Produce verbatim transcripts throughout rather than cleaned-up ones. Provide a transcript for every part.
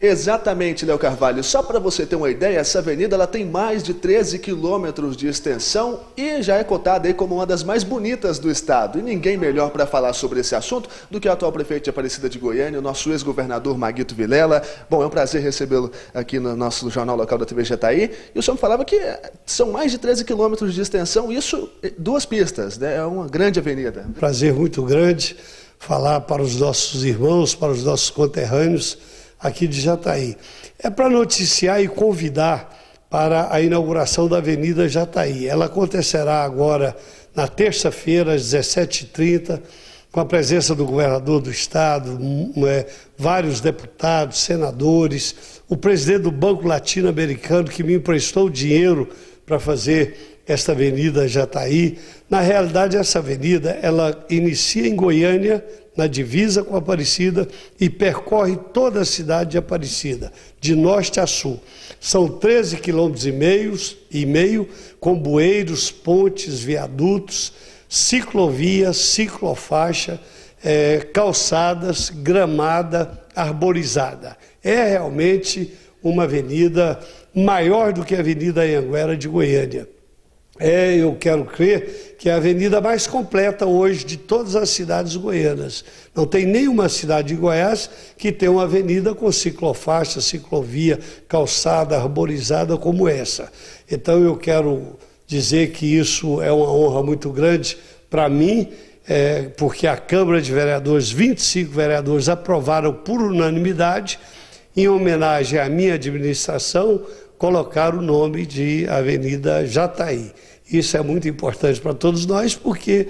Exatamente, Léo Carvalho. Só para você ter uma ideia, essa avenida ela tem mais de treze quilômetros de extensão e já é cotada aí como uma das mais bonitas do estado. E ninguém melhor para falar sobre esse assunto do que o atual prefeito de Aparecida de Goiânia, o nosso ex-governador Maguito Vilela. Bom, é um prazer recebê-lo aqui no nosso jornal local da T V Jataí. E o senhor me falava que são mais de treze quilômetros de extensão, isso duas pistas, né? É uma grande avenida. Prazer muito grande falar para os nossos irmãos, para os nossos conterrâneos aqui de Jataí. É para noticiar e convidar para a inauguração da Avenida Jataí. Ela acontecerá agora na terça-feira, às dezessete e trinta, com a presença do governador do estado, é, vários deputados, senadores, o presidente do Banco Latino-Americano que me emprestou dinheiro para fazer esta Avenida Jataí. Na realidade, essa avenida, ela inicia em Goiânia, na divisa com Aparecida, e percorre toda a cidade de Aparecida, de norte a sul. São treze quilômetros e meio, e meio, com bueiros, pontes, viadutos, ciclovias, ciclofaixa, é, calçadas, gramada, arborizada. É realmente uma avenida maior do que a Avenida Anhanguera de Goiânia. É, eu quero crer que é a avenida mais completa hoje de todas as cidades goianas. Não tem nenhuma cidade de Goiás que tenha uma avenida com ciclofaixa, ciclovia, calçada, arborizada como essa. Então eu quero dizer que isso é uma honra muito grande para mim, é, porque a Câmara de Vereadores, vinte e cinco vereadores aprovaram por unanimidade, em homenagem à minha administração, colocar o nome de Avenida Jataí. Isso é muito importante para todos nós, porque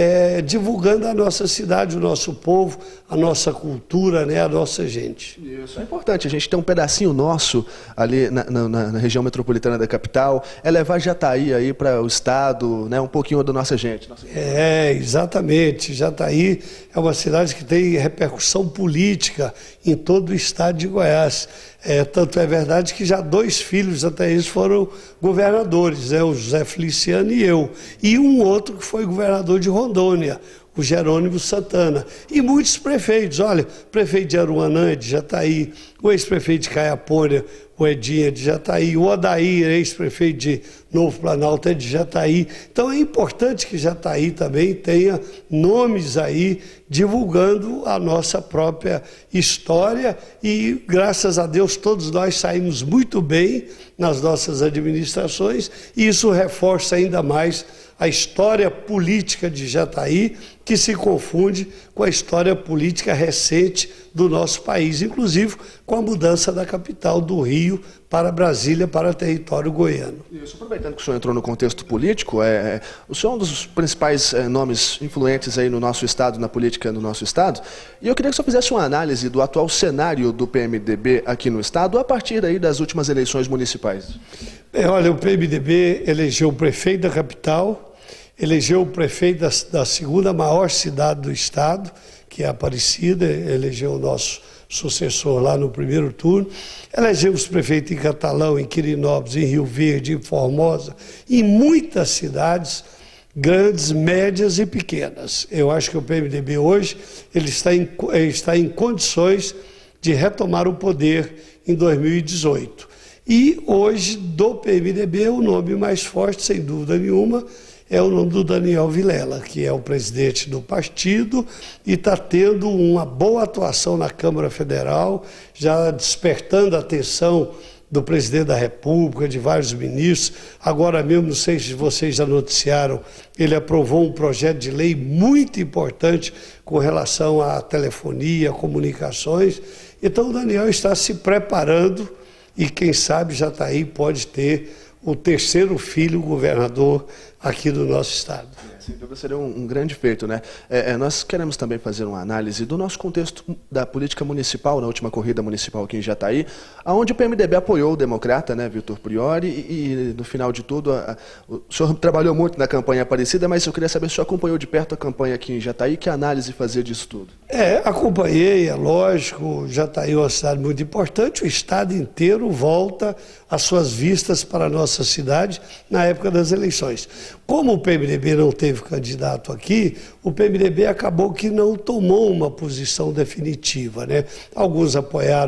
é divulgando a nossa cidade, o nosso povo, a nossa cultura, né, a nossa gente. Isso é importante, a gente tem um pedacinho nosso ali na, na, na região metropolitana da capital, é levar Jataí aí para o estado, né, um pouquinho da nossa gente. Nossa... É, exatamente. Jataí é uma cidade que tem repercussão política em todo o estado de Goiás. É, tanto é verdade que já dois filhos até eles foram governadores, né, o José Feliciano e eu, e um outro que foi governador de Rondônia, o Jerônimo Santana, e muitos prefeitos. Olha, prefeito de Aruanã, de Jataí, o ex-prefeito de Caiapônia, o Edinha, de Jataí, o Odair, ex-prefeito de Novo Planalto, é de Jataí. Então é importante que Jataí também tenha nomes aí divulgando a nossa própria história e, graças a Deus, todos nós saímos muito bem nas nossas administrações e isso reforça ainda mais a história política de Jataí, que se confunde com a história política recente do nosso país, inclusive com a mudança da capital do Rio para Brasília, para território goiano. Isso, aproveitando que o senhor entrou no contexto político, é, o senhor é um dos principais é, nomes influentes aí no nosso estado, na política do nosso estado, e eu queria que o senhor fizesse uma análise do atual cenário do P M D B aqui no estado, a partir aí das últimas eleições municipais. É, olha, o P M D B elegeu o prefeito da capital, elegeu o prefeito da, da segunda maior cidade do estado, que é Aparecida, elegeu o nosso sucessor lá no primeiro turno, elegemos prefeito em Catalão, em Quirinópolis, em Rio Verde, em Formosa, em muitas cidades grandes, médias e pequenas. Eu acho que o P M D B hoje ele está, em, está em condições de retomar o poder em dois mil e dezoito. E hoje, do P M D B, o nome mais forte, sem dúvida nenhuma, é o nome do Daniel Vilela, que é o presidente do partido e está tendo uma boa atuação na Câmara Federal, já despertando a atenção do presidente da República, de vários ministros. Agora mesmo, não sei se vocês já noticiaram, ele aprovou um projeto de lei muito importante com relação à telefonia, comunicações. Então o Daniel está se preparando e quem sabe Jataí pode ter o terceiro filho governador aqui do nosso estado. Sem dúvida seria um, um grande feito, né? É, é, nós queremos também fazer uma análise do nosso contexto da política municipal, na última corrida municipal aqui em Jataí, onde o P M D B apoiou o democrata, né, Vitor Priori, e, e no final de tudo, a, a, o senhor trabalhou muito na campanha Aparecida, mas eu queria saber se o senhor acompanhou de perto a campanha aqui em Jataí, que análise fazer disso tudo? É, acompanhei, é lógico, Jataí é uma cidade muito importante, o estado inteiro volta as suas vistas para a nossa cidade na época das eleições. Como o P M D B não teve candidato aqui, o P M D B acabou que não tomou uma posição definitiva, né? Alguns apoiaram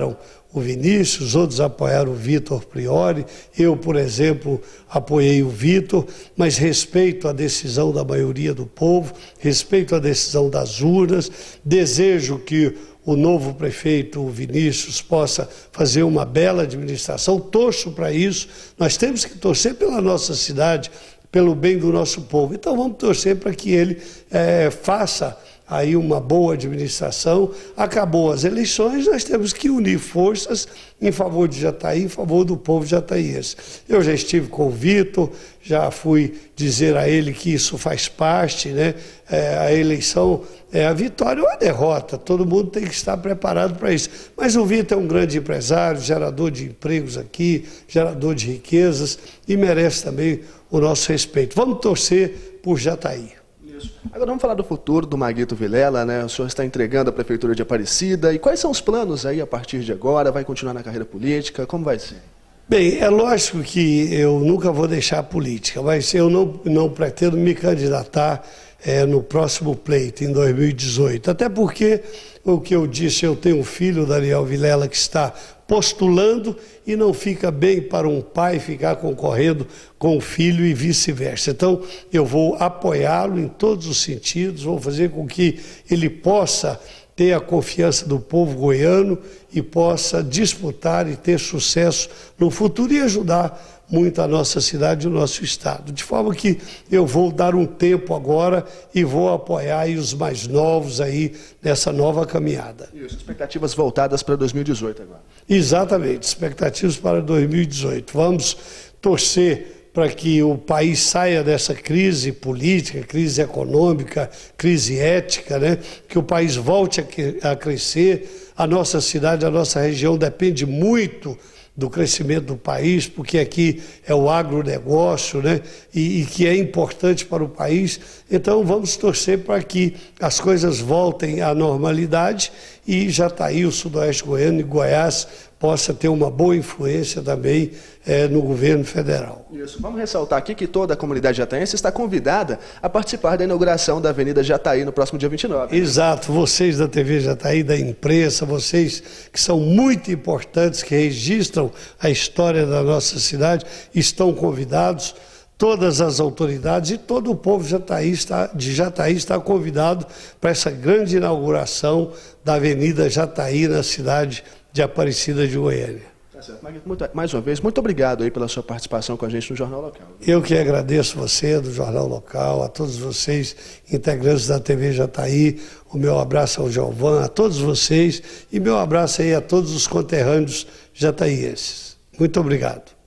o Vinícius, outros apoiaram o Vitor Priori, eu, por exemplo, apoiei o Vitor, mas respeito a decisão da maioria do povo, respeito a decisão das urnas, desejo que o novo prefeito, o Vinícius, possa fazer uma bela administração, torço para isso, nós temos que torcer pela nossa cidade, pelo bem do nosso povo, então vamos torcer para que ele é, faça aí uma boa administração. Acabou as eleições, nós temos que unir forças em favor de Jataí, em favor do povo jataiense. Eu já estive com o Vitor, já fui dizer a ele que isso faz parte, né? É, a eleição é a vitória ou a derrota, todo mundo tem que estar preparado para isso. Mas o Vitor é um grande empresário, gerador de empregos aqui, gerador de riquezas e merece também o nosso respeito. Vamos torcer por Jataí. Agora vamos falar do futuro do Maguito Vilela, né? O senhor está entregando a Prefeitura de Aparecida. E quais são os planos aí a partir de agora? Vai continuar na carreira política? Como vai ser? Bem, é lógico que eu nunca vou deixar a política, mas eu não, não pretendo me candidatar é, no próximo pleito, em dois mil e dezoito. Até porque, o que eu disse, eu tenho um filho, Daniel Vilela, que está postulando e não fica bem para um pai ficar concorrendo com o filho e vice-versa. Então, eu vou apoiá-lo em todos os sentidos, vou fazer com que ele possa ter a confiança do povo goiano e possa disputar e ter sucesso no futuro e ajudar muito a nossa cidade e o nosso estado. De forma que eu vou dar um tempo agora e vou apoiar aí os mais novos aí nessa nova caminhada. Isso, expectativas voltadas para dois mil e dezoito agora. Exatamente, expectativas para dois mil e dezoito. Vamos torcer para que o país saia dessa crise política, crise econômica, crise ética, né? Que o país volte a, a crescer. A nossa cidade, a nossa região depende muito do crescimento do país, porque aqui é o agronegócio, né? E, e que é importante para o país. Então vamos torcer para que as coisas voltem à normalidade e Jataí, o Sudoeste Goiano e Goiás possa ter uma boa influência também é, no governo federal. Isso. Vamos ressaltar aqui que toda a comunidade jataense está convidada a participar da inauguração da Avenida Jataí no próximo dia vinte e nove. Exato. Vocês da T V Jataí, da imprensa, vocês que são muito importantes, que registram a história da nossa cidade, estão convidados. Todas as autoridades e todo o povo Jataí está, de Jataí está convidado para essa grande inauguração da Avenida Jataí na cidade de Aparecida de Goiânia. Tá certo. Muito, mais uma vez, muito obrigado aí pela sua participação com a gente no Jornal Local. Eu que agradeço você, do Jornal Local, a todos vocês, integrantes da T V Jataí, o meu abraço ao Giovan, a todos vocês e meu abraço aí a todos os conterrâneos jataienses. Muito obrigado.